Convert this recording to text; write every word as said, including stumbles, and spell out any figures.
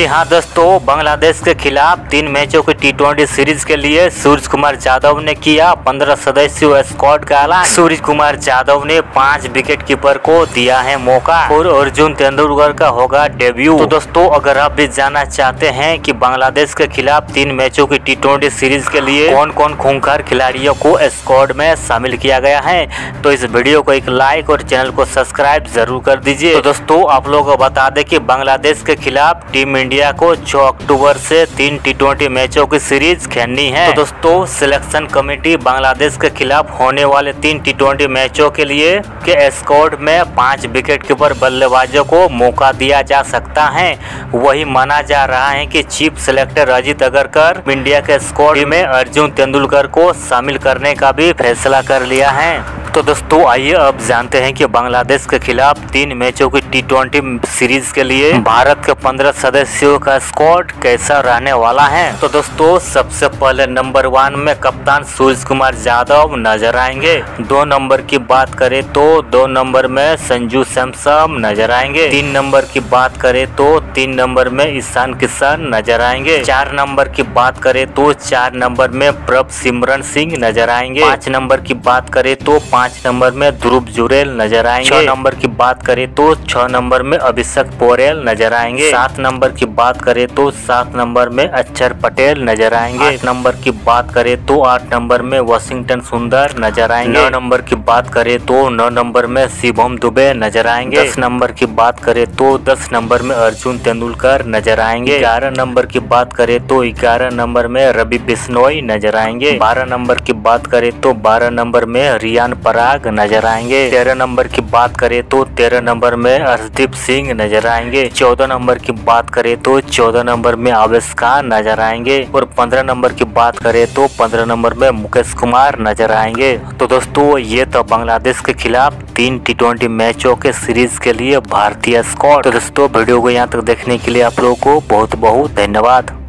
हाँ दोस्तों, बांग्लादेश के खिलाफ तीन मैचों की टी ट्वेंटी सीरीज के लिए सूर्य कुमार यादव ने किया पंद्रह सदस्यीय स्क्वाड का ऐलान। सूर्य कुमार यादव ने पांच विकेट कीपर को दिया है मौका और अर्जुन तेंदुलकर का होगा डेब्यू। तो दोस्तों, अगर आप भी जानना चाहते हैं कि बांग्लादेश के खिलाफ तीन मैचों की टी ट्वेंटी सीरीज के लिए कौन कौन खूंखार खिलाड़ियों को स्क्वाड में शामिल किया गया है, तो इस वीडियो को एक लाइक और चैनल को सब्सक्राइब जरूर कर दीजिए। तो दोस्तों, आप लोगों को बता दें कि बांग्लादेश के खिलाफ टीम इंडिया को छह अक्टूबर से तीन टी ट्वेंटी मैचों की सीरीज खेलनी है। तो दोस्तों, सिलेक्शन कमेटी बांग्लादेश के खिलाफ होने वाले तीन टी ट्वेंटी मैचों के लिए के स्क्वाड में पांच विकेट कीपर बल्लेबाजों को मौका दिया जा सकता है। वही माना जा रहा है कि chief selector Ajit Agarkar India के स्क्वाड में अर्जुन तेंदुलकर को शामिल करने का भी फैसला कर लिया है। तो दोस्तों, आइए अब जानते हैं कि बांग्लादेश के खिलाफ तीन मैचों की टी ट्वेंटी सीरीज के लिए भारत के पंद्रह सदस्यों का स्क्वाड कैसा रहने वाला है। तो दोस्तों, सबसे पहले नंबर वन में कप्तान सूर्य कुमार यादव नजर आएंगे। दो नंबर की बात करें तो दो नंबर में संजू सैमसन नजर आएंगे। तीन नंबर की बात करें तो तीन नंबर में ईशान किशन नजर आएंगे। चार नंबर की बात करें तो चार नंबर में प्रभ सिमरन सिंह नजर आएंगे। पाँच नंबर की बात करें तो पाँच नंबर में ध्रुव जुरेल नजर आएंगे। छह नंबर की बात करें तो छह नंबर में अभिषेक पोरेल नजर आएंगे। सात नंबर की बात करें तो सात नंबर में अक्षर पटेल नजर आएंगे। आठ नंबर की बात करें तो आठ नंबर में वाशिंगटन सुंदर नजर आएंगे। नौ नंबर की बात करें तो नौ नंबर में शिवम दुबे नजर आएंगे। दस नंबर की बात करें तो दस नंबर में अर्जुन तेंदुलकर नजर आएंगे। ग्यारह नंबर की बात करें तो ग्यारह नंबर में रवि बिश्नोई नजर आएंगे। बारह नंबर की बात करें तो बारह नंबर में रियान पराग नजर आएंगे। तेरह नंबर की बात करें तो तेरह नंबर में अर्शदीप सिंह नजर आएंगे। चौदह नंबर की बात करें तो चौदह नंबर में आवेश खान नजर आएंगे और पंद्रह नंबर की बात करें तो पंद्रह नंबर में मुकेश कुमार नजर आएंगे। तो दोस्तों, ये तो बांग्लादेश के खिलाफ तीन टी ट्वेंटी मैचों के सीरीज के लिए भारतीय स्क्वाड। तो दोस्तों, वीडियो को यहाँ तक देखने के लिए आप लोगों को बहुत बहुत धन्यवाद।